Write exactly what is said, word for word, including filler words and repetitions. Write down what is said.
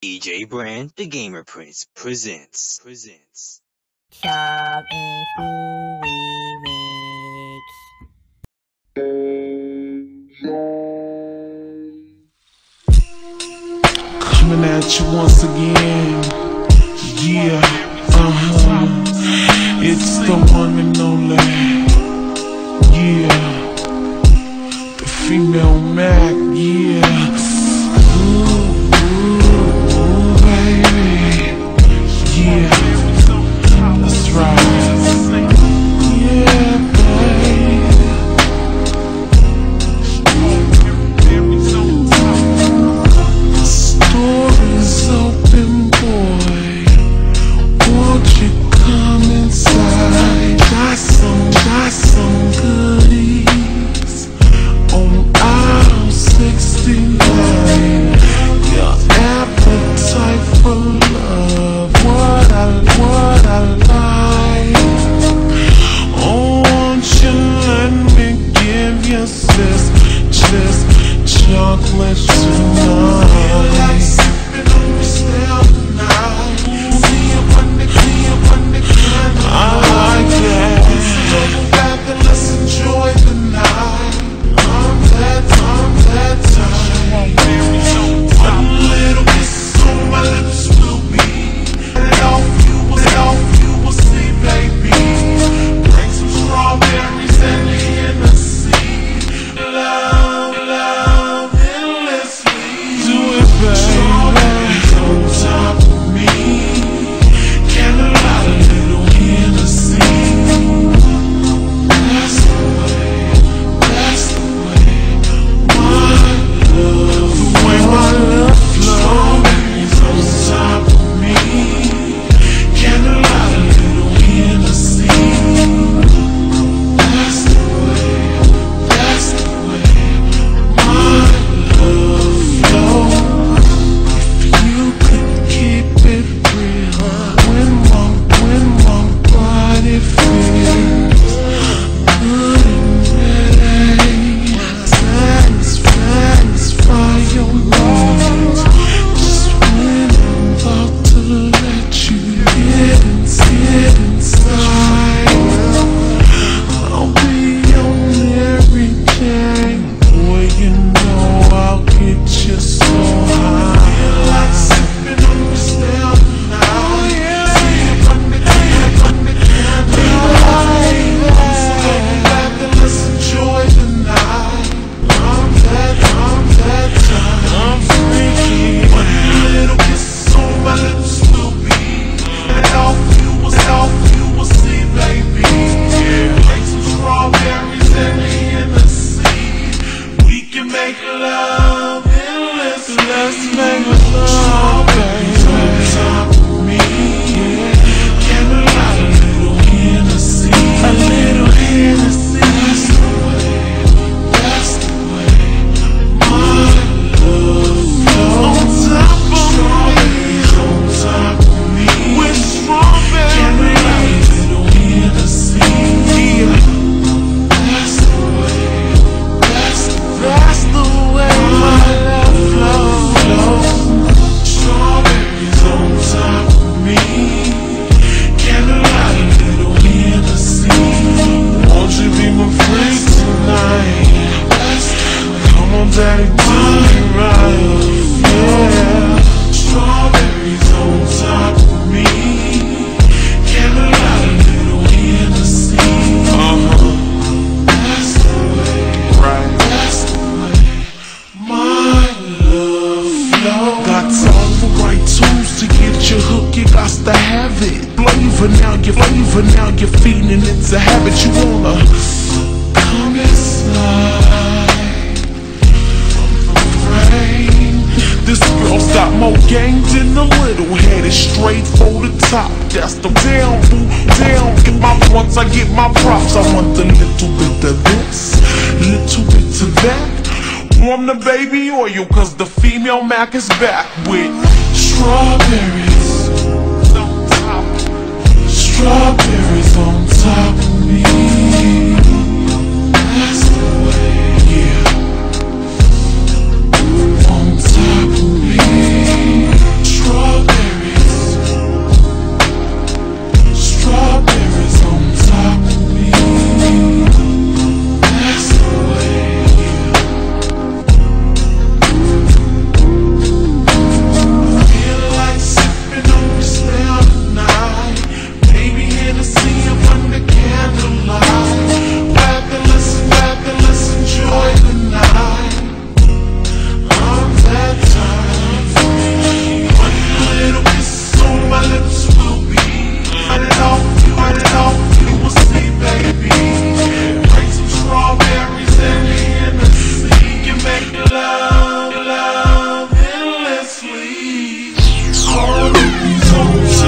D J Brand, the Gamer Prince, presents. Presents. Shop a fool remix. Coming at you once again. Yeah, uh-huh. It's the one and only. Yeah, the female Mac. Yeah. Ooh, ooh, baby. Yeah, that's right. Yeah, baby. The story's open, boy. Won't you come inside? Got some, got some goodies on aisle sixty-nine. Your appetite for love, what I, what I like. Oh, won't you let me give you this, this chocolate tonight? I like that. Double back and let's enjoy the night. I'm that, I'm that time. One little kiss on my lips will be, and off you will, and off you will see, baby. Bring some strawberries and Hennessy. Love, love endlessly. Do it, baby. Strawberries on top of me. Candlelight, a little Hennessy. That's the way, that's the way my love, the way my love flows. Strawberries on top of me. Candlelight, a little Hennessy. That's the way, that's the way my love flows. If you could keep it real, when my, when my body feels good and ready, satisfy, satisfy your needs. Just when I'm about to let you get and sit inside, I'll be on every day. Boy, you know I'll get you so high. Feel like sipping on the stale tonight. Oh yeah, see on the can, on the can. Back and let's enjoy the night. I'm that, I'm that time. I'm freaky. One little kiss on my lips will be, and off you will, off you will see, baby. Yeah. Take some strawberries and Hennessy. We can make love endless. Let's make love, baby. On top of me. Candlelight, a little Hennessy. A little Hennessy. That's the way, that's the way my love flows. On top of me. On top of me. With strawberries. Candlelight, a little Hennessy. Yeah. That's the way, that's the way, that's the way my love flows. Strawberries on top of me. Candlelight, a little Hennessy. Won't you be my friend tonight? Come on, daddy, do it right. Yeah. Strawberries on top of me. Candlelight, a little Hennessy. Uh-huh. That's the way, right. That's the way my love flows. Got all the right tools to get you hooked. You got to have it. Flavor now, your flavor now, you're feeding it's a habit. You wanna come inside. I'm afraid this girl's got more game than a little headed straight for the top. That's the down, boo, down. Get my once I get my props. I want a little bit of this, little bit of that. Warm the baby oil, cause the female Mac is back with strawberries on top. Strawberries on top of me. That's the way, yeah. On top of me. All of these hoes